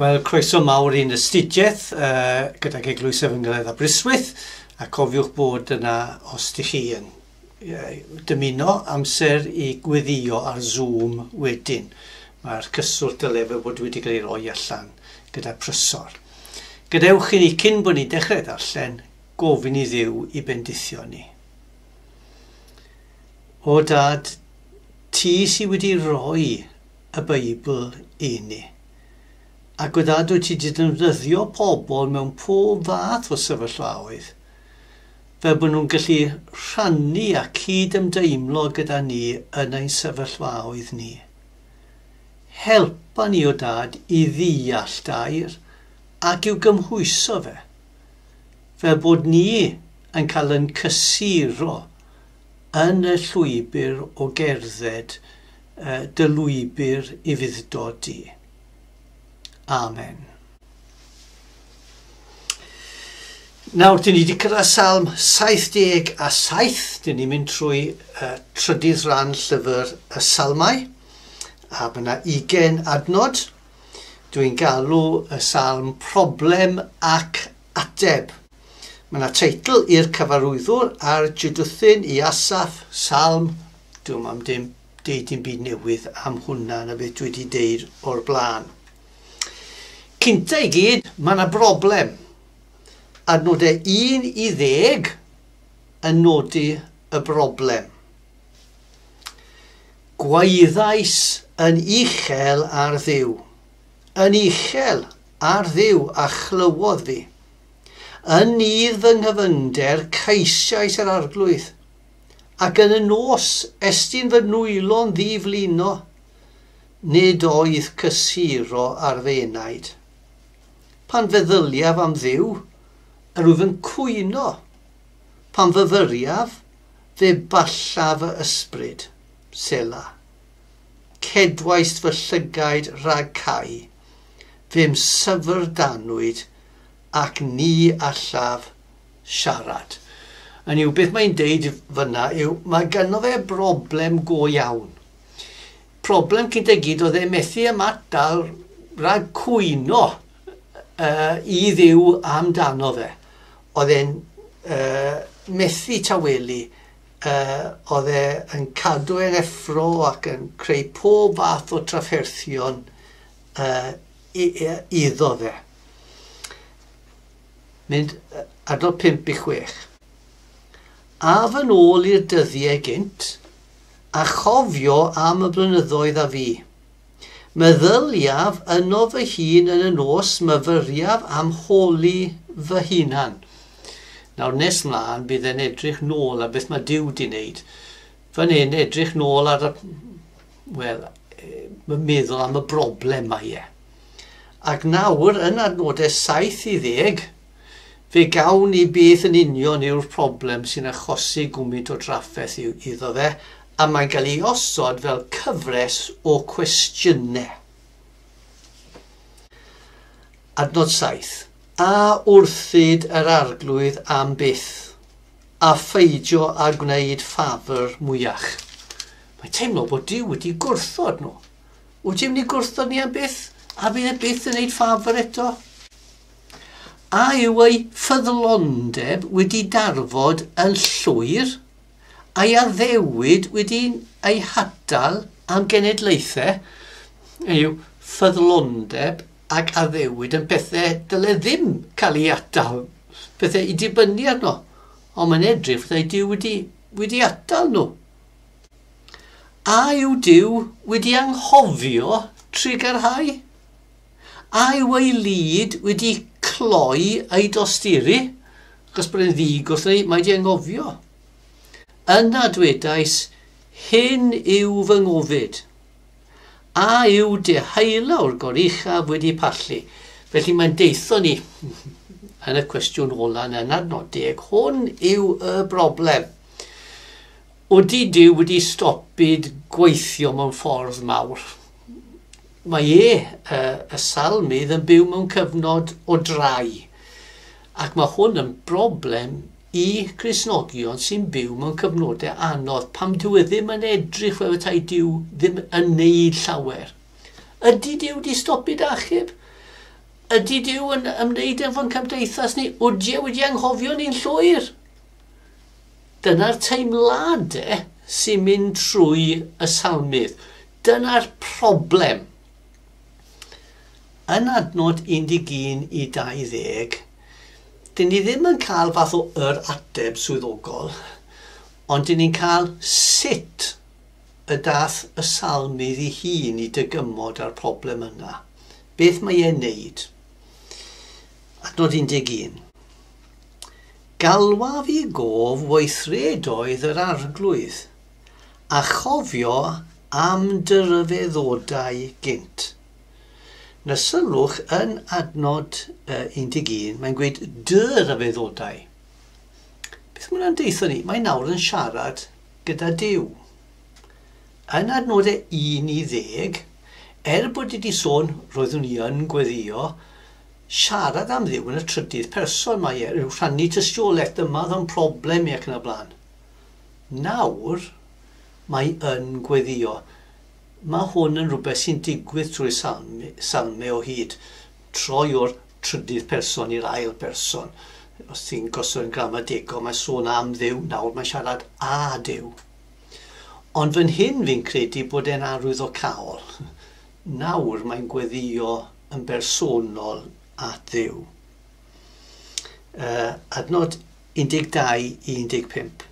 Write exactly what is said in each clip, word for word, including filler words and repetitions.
Wel, croeso mawr i'n astudiaeth uh, gydag eglwys Efengyl Aberystwyth, a cofiwch bod yna os ydych chi yn uh, dymuno amser i gweddio ar Zoom wedyn. Mae'r cyswllt dylai fe bod wedi cael ei roi allan gyda prysor. Gadewch i ni cyn bod ni dechrau darllen gofyn i Dduw i bendithio ni. O Dad, ti sydd wedi rhoi y Beibl i ni. Ac o Dad, wyt ti wedi defnyddio pobl mewn pob fath o sefyllfaoedd, fel bod nhw'n gallu rhannu a cyd-ymdeimlo gyda ni yn ein sefyllfaoedd ni. Helpa ni o Dad i ddeall dair ac i'w gymhwyso fe, fel bod ni yn cael yn cysuro yn y llwybr o gerdded, uh, dy lwybr i fuddod di. Amen. Nawr, dyn ni wedi cyrraedd Salm saith a saith. Dyn ni'n mynd trwy uh, trydydd ran llyfr y Salmau. A mae yna ugain adnod. Dwi'n galw y Salm Preblem ac Ateb. Mae yna teitl i'r cyfarwyddwr a'r jydwthyn i Asaf, Salm. Dwi'n am dim deud dim byd newydd am hwnna na beth dwi wedi deud o'r blaen. Cynta i gyd, mae yna broblem. Adnodau un i ddeg yn nodi y broblem. Gwaeddais yn uchel ar Dduw. Yn uchel ar Dduw a chlywodd fi. Yn nidd fy nghyfynder ceisiais yr arglwydd. Ac yn y nos estyn fy nwylo'n ddiflino. Nid oedd cysuro ar fenaid. Pan feddyliaf am Dduw, yr wyf yn cwyno. Pan fyfyriaf, fe ballaf y ysbryd, Sela. Cedwaist fy llygaid rhag cau, fe'm syfrdanwyd, ac ni allaf siarad. Yn yw, beth mae'n deud fyna yw, mae gynno fe broblem go iawn. Problem cynt e gyd oedd e methu ymadal rhag cwyno uh, i Dduw amdano fe. Oedd e'n uh, methu tawelu, uh, oedd e'n cadw e'n effro ac yn creu pob fath o trafferthion uh, iddo fe. Mynd uh, adnod pump i chwech. A fy nôl i'r dyddiau gynt, a chofio am y blynyddoedd a fi. Meddyliaf yno fy hun yn y nos, myfyriaf am holi fy hunan. Nawr nes mlaen bydd e'n edrych nôl a beth mae Duw wedi wneud. Fan hyn edrych nôl ar y, wel, mae'n meddwl am y broblem mae e. Ac nawr yn adnodau saith i ddeg, fe gawn ni beth yn union yw'r problem sy'n achosi gwmynt o drafferth iddo fe, a mae'n cael ei osod fel cyfres o cwestiynau. Adnod saith. A wrthyd yr arglwydd am byth, a pheidio a gwneud ffafr mwyach. Mae'n teimlo bod Duw wedi gwrthod nhw. Wyt ti'n mynd i gwrthod ni am byth, a bydd e byth yn gwneud ffafr eto? A yw ei ffyddlondeb wedi darfod yn llwyr, a'i addewid wedi ei hadal am genedlaethau, yw ffyddlondeb ac addewid yn bethau dyle ddim cael ei atal, bethau i dibynnu arno, ond mae'n edrych bethau Duw wedi, wedi atal nhw. A yw Duw wedi anghofio trigarhau? A yw ei lyd wedi cloi ei dosturi? Achos bod e'n ddig wrth ei, mae wedi anghofio. Yna dwedais, hyn yw fy ngofyd, a yw dehaelawr goruchaf wedi pallu. Felly mae'n deitho ni, yn y cwestiwn ola yn adnodeg, hwn yw y broblem. Ydy Duw wedi stopid gweithio mewn ffordd mawr? Mae e, y salmydd, yn byw mewn cyfnod o drai. Ac mae hwn yn broblem i Cristnogion sy'n byw mewn cyfnodau anodd pam dyw e ddim yn edrych fel petai Duw ddim yn neud llawer. Ydy Duw wedi stopid achub? Ydy Duw yn ymwneud efo'n cymdeithas ni? Wdi wedi anghofio ni'n llwyr? Dyna'r teimladau sy'n mynd trwy y salmydd. Dyna'r problem. Yn adnod un deg un i dau ddeg, dyn ni ddim yn cael fath o yr ateb swyddogol, ond dyn ni'n cael sut y dath y salmydd i hun i dygymod ar problem yna. Beth mae e'n neud? Adnod un deg un. Galwaf i gof weithredoedd yr arglwydd, a chofio am dy ryfeddodau gynt. Na sylwch yn adnod uh, un deg un, mae'n gweud dy ryfeddodau. Beth mae hwnna'n deitho ni? Mae nawr yn siarad gyda Duw. Yn adnodau un i ddeg, er bod wedi sôn roeddwn i yn gweddio, siarad am Dduw yn y trydydd person mae e, rhyw rhannu tystiolaeth yma oedd yn problem i ac yn y blaen. Nawr, mae yn gweddio. Mae hwn yn rhywbeth sy'n digwydd trwy salmau o hyd. Troi o'r trydydd person i'r ail person. Os ti'n gosod yn gramadegol, mae sôn am Dduw, nawr mae siarad a Duw. Ond fan hyn fi'n credu bod e'n arwyddocaol. Nawr mae'n gweddio yn bersonol at Dduw. Uh, adnod un deg dau i un deg pump.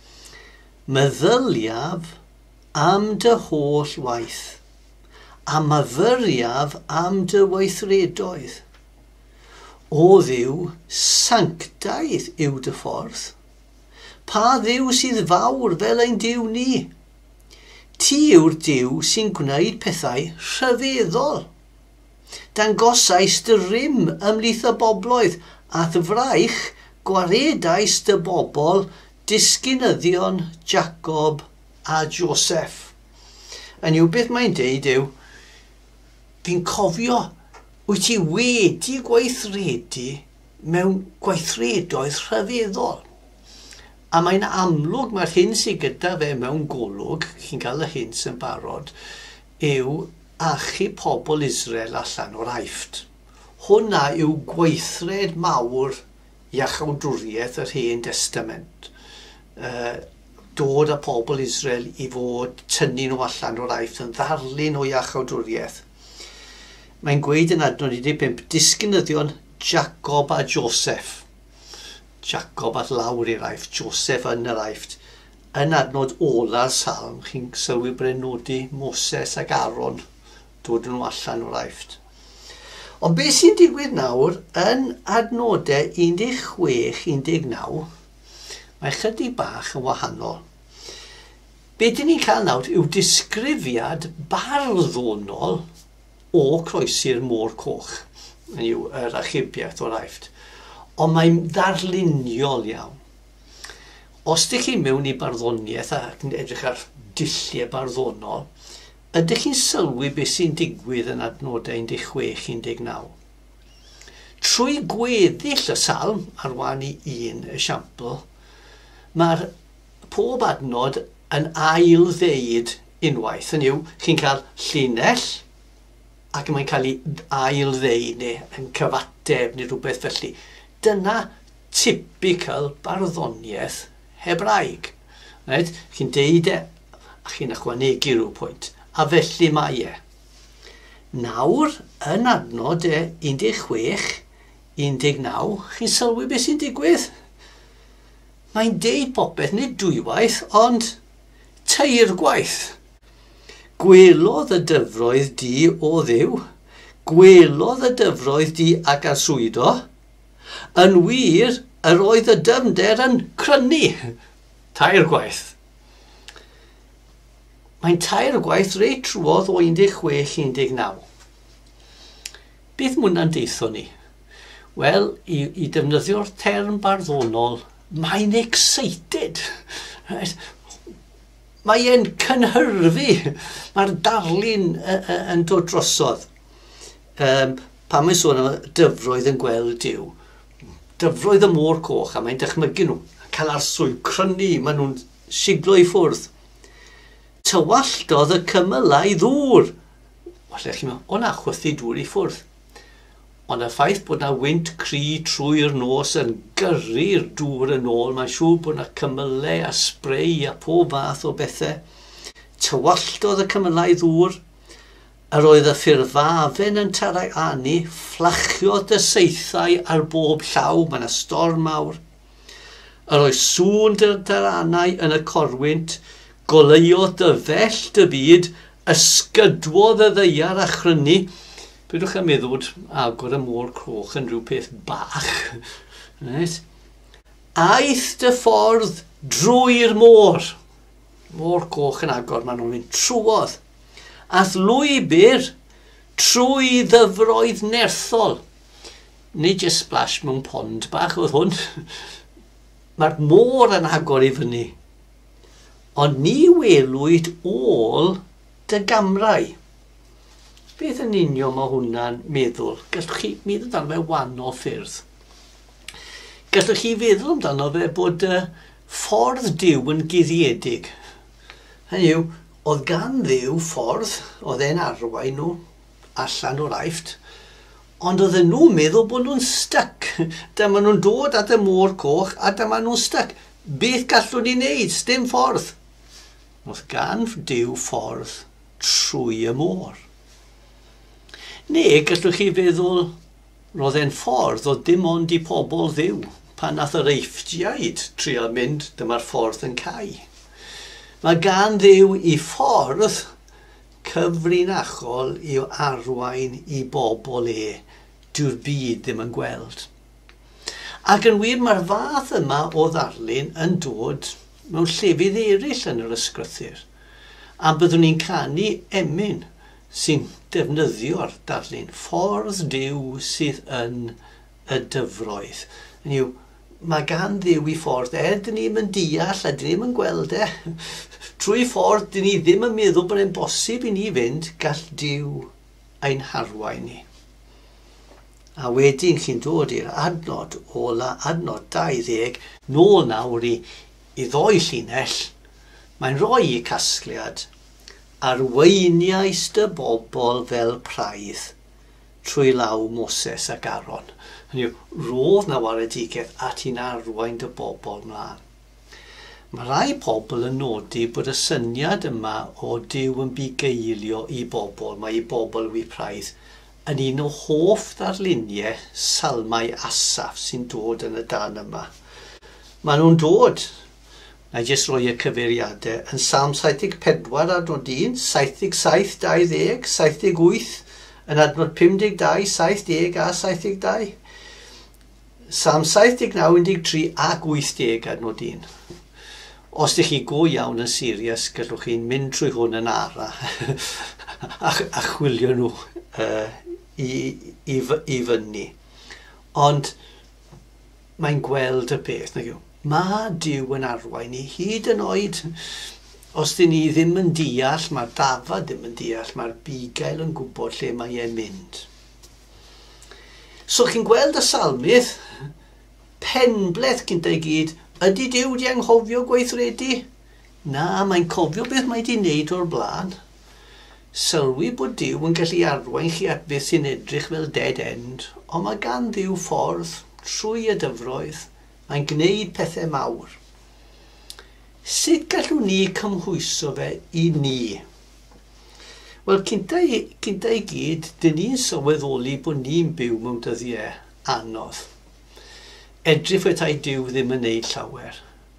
Meddyliaf am dy holl waith, a myfyriaf am dy weithredoedd. O Dduw, sanctaidd yw dy ffordd. Pa Dduw sydd fawr fel ein Duw ni? Ti yw'r Duw sy'n gwneud pethau rhyfeddol. Dangosais dy rym ymlith y bobloedd, a ddyfraich gwaredais dy bobl disgynyddion Jacob a Joseph. Yn yw beth mae'n deud yw, fi'n cofio, wyt ti wedi gweithredu mewn gweithredoedd rhyfeddol. A mae'n amlwg mae'r hyn sydd gyda fe mewn golwg, chi'n cael y hyn sy'n barod, yw achu pobl Israel allan o'r Aifft. Hwna yw gweithred mawr iachawdwriaeth yr Hen Testament. Uh, dod â pobl Israel i fod tynnu nhw allan o'r Aifft yn ddarlun o iachawdwriaeth. Mae'n gweud yn adnod un deg pump, disgynyddion Jacob a Joseph. Jacob at lawr i'r Aifft, Joseph yn yr Aifft. Yn adnod ola'r Salm, chi'n sylwi brenodi Moses ac Aaron dod nhw allan o'r Aifft. Ond beth sy'n digwydd nawr yn adnodau un deg chwech i un deg naw, mae chydig bach yn wahanol. Be dyn ni'n cael nawr yw disgrifiad barddonol o croesi'r môr coch, yn yw yr achubiaeth o'r Aifft. Ond mae'n ddarluniol iawn. Os ydych chi mewn i barddoniaeth ac yn edrych ar dulliau barddonol, ydych chi'n sylwi beth sy'n digwydd yn adnodau un deg chwech i un deg naw. Trwy gweddill y salm, ar wan i un esiampl, mae'r pob adnod yn ail-ddeud unwaith. Yn yw, chi'n cael llinell ac mae'n cael ei ail-ddeud neu yn cyfateb neu rhywbeth felly. Dyna typical barddoniaeth Hebraeg. Right? Chi'n deud e, a chi'n ychwanegu rhyw pwynt. A felly mae e. Nawr, yn adnod e un deg chwech, un deg naw, chi'n sylwi beth sy'n digwydd? Mae'n deud popeth, nid dwywaith, ond teir gwaith. Gwelodd y dyfroedd di o Dduw, gwelodd y dyfroedd di ac arswydo, yn wir, yr oedd y dyfnder yn crynu. Tair gwaith. Mae'n tair gwaith reit trwodd o un deg chwech i un deg naw. Beth mwyn hwnna'n deitho ni? Wel, i, i defnyddio'r term barddonol, mae'n excited. Right? Mae e'n cynhyrfu. Mae'r darlun yn dod drosodd. Um, pan mae'n sôn am dyfroedd yn gweld Duw, dyfroedd y môr coch, a mae'n dychmygu nhw, cael arswyd, crynu, maen nhw'n siglo i ffwrdd. Tywalldodd y cymylau ddŵr. Falle chi'n meddwl, o'na chwythu dŵr i ffwrdd. Ond y ffaith bod na wynt cri trwy'r nos yn gyrru'r dŵr yn ôl, mae'n siŵr bod na cymylau a spray a pob fath o bethau. Tywalltodd y cymylau ddŵr, yr oedd y ffurfafen yn tarai anu, fflachiodd y seithau ar bob llaw, mae'n y storm mawr. Yr oedd sŵn dy'r darannau yn y corwynt, goleuodd dyfell dy byd, ysgydwodd y ddeiar a chrynu. Bydwch yn meddwl agor y môr croch yn rhyw peth bach. Right? Aeth dy ffordd drwy'r môr. Môr coch yn agor, maen nhw'n mynd trwodd. Ath lwybr trwy ddyfroedd nerthol. Nid just splash mewn pond bach oedd hwn. Mae'r môr yn agor i fyny. Ond ni welwyd ôl dy gamrau. Beth yn union mae hwnna'n meddwl? Gallwch chi meddwl amdano fe wahanol ffyrdd. Gallwch chi feddwl amdano fe bod y ffordd Duw yn guddiedig. Hynny yw, oedd gan Dduw ffordd, oedd e'n arwain nhw allan o'r aifft, ond oedden nhw'n meddwl bod nhw'n styc. Dyma nhw'n dod at y môr coch a dyma nhw'n styc. Beth gallwn ni wneud? Dim ffordd. Oedd gan Dduw ffordd trwy y môr. Neu gallwch chi feddwl, roedd e'n ffordd oedd dim ond i pobl Dduw, pan nath yr Eifftiaid trio mynd, dyma'r ffordd yn cau. Mae gan Dduw i ffordd cyfrinachol i'w arwain i bobl e, dyw'r byd ddim yn gweld. Ac yn wir mae'r fath yma o ddarlun yn dod mewn llefydd eraill yn yr ysgrythur. A byddwn ni'n canu emyn sy'n defnyddio'r darlun ffordd Duw sydd yn y dyfroedd. Hynny yw, mae gan Dduw i ffordd, er dyn ni'n yn deall a dyn ni'n gweld e, trwy ffordd dyn ni ddim yn meddwl bod e'n bosib i ni fynd, gall Duw ein harwain ni. A wedyn chi'n dod i'r adnod ola, adnod dauddeg, nôl nawr i, i ddoi llinell, mae'n rhoi i casgliad, arweiniais dy bobl fel praidd trwy law Moses ac Aron. Hynny yw, roedd na waredigaeth at i'n arwain dy bobl mlaen. Mae rai pobl yn nodi bod y syniad yma o Duw yn bugeilio i bobl, mae i bobl wy praidd, yn un o hoff ddarluniau salmau Asaf sy'n dod yn y dan yma. Maen nhw'n dod, na i jyst roi y cyfeiriadau, yn Salm saith deg pedwar adnod un, saith deg saith, dau ddeg, saith deg wyth, yn adnod pum deg dau, saith deg a saith deg dau. Salm saith deg naw, un deg tri ac wyth deg adnod un. Os ydych chi go iawn yn serious, gallwch chi'n mynd trwy hwn yn ara a, a chwilio nhw uh, i, i, i fyny. Ond mae'n gweld y peth, na yw. Mae Duw yn arwain ni hyd yn oed os dyn ni ddim yn deall, mae'r dafad ddim yn deall, mae'r bugail yn gwybod lle mae e'n mynd. So chi'n gweld y salmydd, penbleth gyda i gyd, ydy Duw di anghofio gweithredu? Na, mae'n cofio beth mae di wneud o'r blaen. Sylwi bod Duw yn gallu arwain chi at beth sy'n edrych fel dead end, ond mae gan Dduw ffordd trwy y dyfroedd. Mae'n gwneud pethau mawr. Sut gallwn ni cymhwyso fe i ni? Wel, cynta i, cynta i gyd, dyn ni'n sylweddoli bod ni'n byw mewn dyddiau anodd. Edrych fetai Duw ddim yn neud llawer.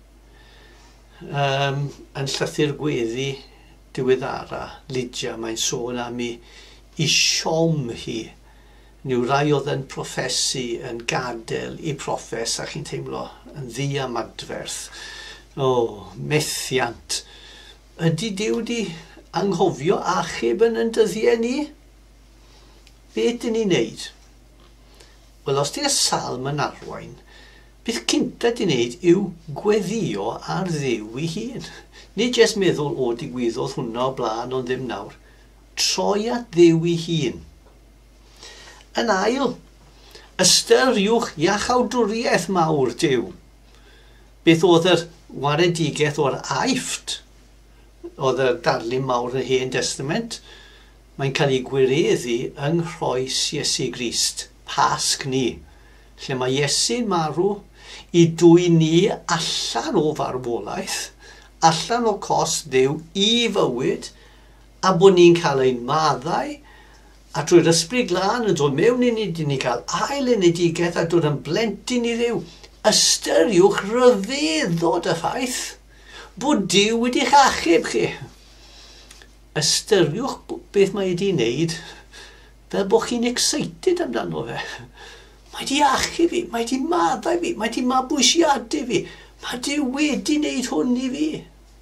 Um, yn llythyr gweddi diweddara, Lydia, mae'n sôn am i, i siom hi. Niw rai oedd yn proffesu, yn gadael i proffes, a chi'n teimlo yn ddiamadferth. O, methiant. Ydy Duw di anghofio achub yn yn dyddiau ni? Beth dyn ni'n neud? Wel, os di'r salm yn arwain, beth cynta di'n neud yw gweddio ar Dduw i hun. Nid jes meddwl o digwyddodd hwnna o blaen ond ddim nawr. Troi at Dduw i hun. Yn ail, ystyriwch iachawdwriaeth mawr Duw. Beth oedd yr waredigaeth o'r aifft, oedd y darlun mawr yn y Hen Testament, mae'n cael ei gwireddu yng nghroes Iesu Grist. pasg ni, lle mae Iesu'n marw i dwy ni allan o farwolaeth, allan o cost Dduw i fywyd, a bod ni'n cael ein maddau, a drwy'r ysbryd glân yn dod mewn i ni, dyn ni cael ail unedigaeth a dod yn blentyn i Dduw. Ystyriwch rhyfeddod y ffaith bod Duw wedi'ch achub chi. Ystyriwch beth mae wedi wneud fel bod chi'n excited amdano fe. Mae wedi achub fi, mae wedi maddau fi, mae wedi mabwysiadu fi. Mae Duw wedi wneud hwn i fi.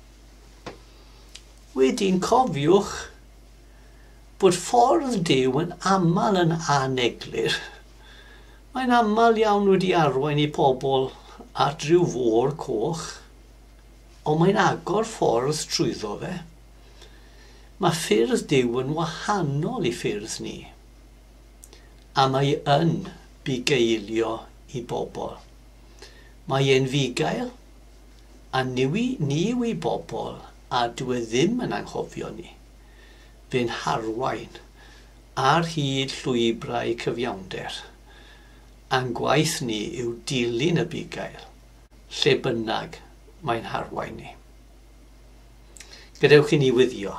Wedyn cofiwch bod ffordd Duw yn aml yn aneglur. Mae'n aml iawn wedi arwain i pobl at ryw fôr coch, ond mae'n agor ffordd trwyddo fe. Mae ffyrdd Duw yn wahanol i ffyrdd ni, a mae yn bugeilio i bobl. Mae e'n fugail, a niwi, ni yw i bobl, a dwi ddim yn anghofio ni. Fe'n harwain ar hyd llwybrau cyfiawnder. A'n gwaith ni yw dilyn y bugail, lle bynnag mae'n harwain ni. Gadewch i ni wyddio.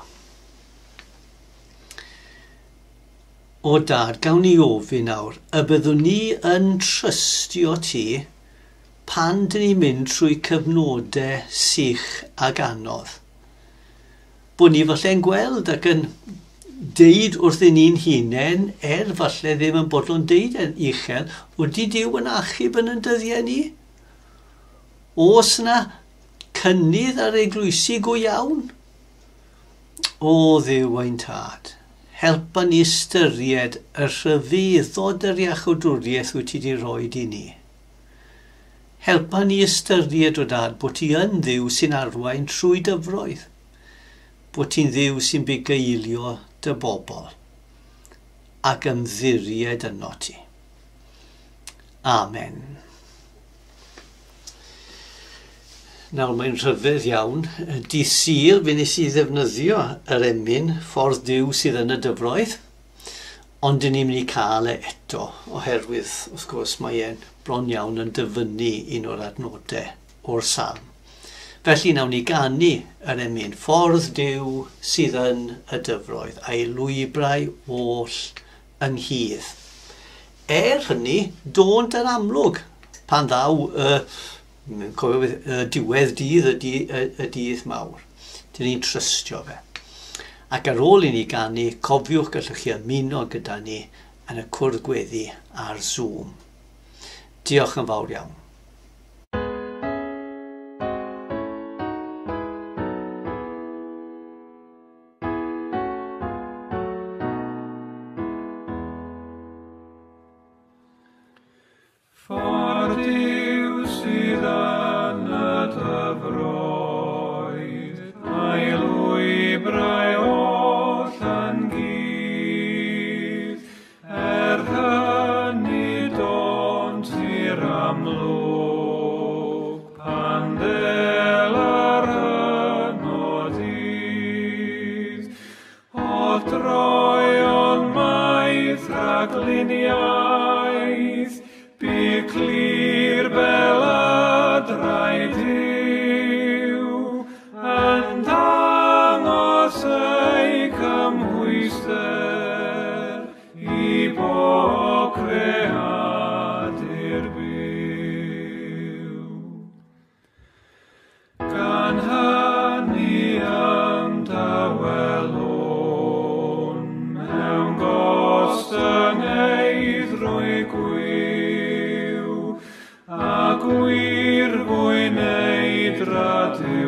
O Dad, gawn ni ofyn nawr, y byddwn ni yn trystio ti pan dyn ni'n mynd trwy cyfnodau sych ac anodd. Bod ni falle'n gweld ac yn deud wrth i ni'n hunain, er falle ddim yn bodlon deud yn uchel, wedi Duw yn achub yn yn dyddiau ni? Oes yna cynnydd ar eglwysi go iawn? O Dduw ein Tad, helpa ni ystyried y rhyfeddod yr iachawdwriaeth wyt ti wedi rhoi i ni. Helpa ni ystyried, o Dad, bod ti yn Dduw sy'n arwain trwy dyfroedd, bod ti'n Dduw sy'n bugeilio dy bobl ac ymddiried yno ti. Amen. Nawr mae'n rhyfedd iawn. Dydd Sul fe nes i ddefnyddio yr emyn ffordd Duw sydd yn y dyfroedd, ond dyn ni'n mynd i cael e eto, oherwydd, wrth gwrs, mae e'n bron iawn yn dyfynnu un o'r adnodau o'r Salm. Felly nawn ni ganu yr emyn ffordd Duw sydd yn y dyfroedd, a'i lwybrau oll ynghyd. Er hynny, dont yn amlwg pan ddaw y, y diwedd dydd y, y, y dydd mawr. Dyn ni'n trystio fe. Ac ar ôl i ni ganu, cofiwch gallwch chi ymuno gyda ni yn y cwrdd gweddi ar Zoom. Diolch yn fawr iawn. Ffordd Duw sydd yn y dyfroedd, a'i lwybrau oll ynghyd, er hynny dont i'r amlwg, pan ddel ar hynod o droion maith ragluniaeth, bu clir beladrai Duw, yn dangos ei cymhwyster i bob creadur byw. Gan hynny ymdawelwn mewn gostyngiaeth drwy gwyw, a gwir fwy wneud radw